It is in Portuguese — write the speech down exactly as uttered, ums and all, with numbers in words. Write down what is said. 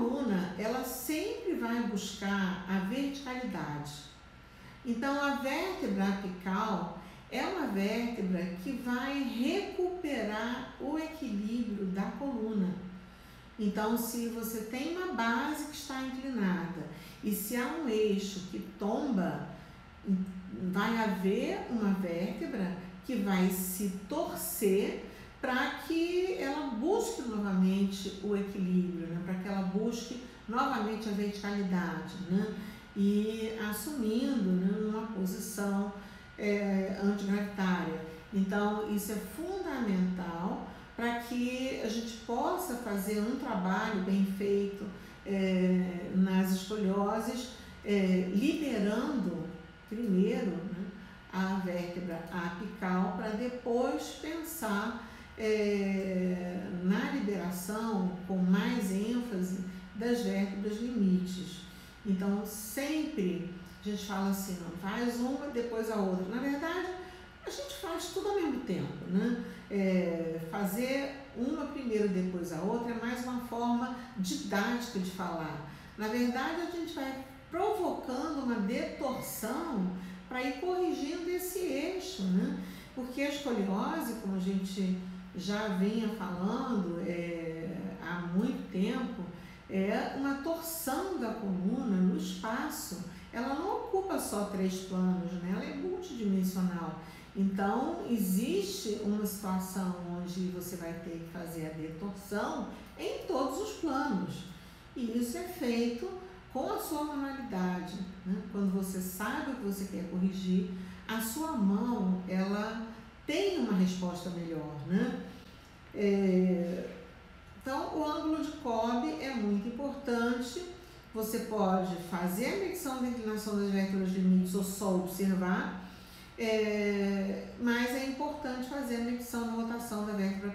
coluna, ela sempre vai buscar a verticalidade. Então, a vértebra apical é uma vértebra que vai recuperar o equilíbrio da coluna. Então, se você tem uma base que está inclinada e se há um eixo que tomba, vai haver uma vértebra que vai se torcer para que ela busque novamente o equilíbrio, né? Para que ela busque novamente a verticalidade, né? E assumindo, né, uma posição é, antigravitária. Então, isso é fundamental para que a gente possa fazer um trabalho bem feito é, nas escolioses, é, liberando primeiro, né, a vértebra apical para depois pensar é, na liberação com mais ênfase das vértebras limites. Então, sempre a gente fala assim, não, faz uma, depois a outra. Na verdade, a gente faz tudo ao mesmo tempo, né? É, fazer uma primeiro, depois a outra, é mais uma forma didática de falar. Na verdade, a gente vai provocando uma detorção para ir corrigindo esse eixo, né? Porque a escoliose, como a gente já vinha falando é, há muito tempo, é uma torção da coluna no espaço. Ela não ocupa só três planos, né? Ela é multidimensional. Então, existe uma situação onde você vai ter que fazer a detorção em todos os planos. E isso é feito com a sua manualidade, né? Quando você sabe o que você quer corrigir, a sua mão, ela tem uma resposta melhor, né? É, então, o ângulo de Cobb é muito importante. Você pode fazer a medição da inclinação das vértebras limites ou só observar, é, mas é importante fazer a medição da rotação da vértebra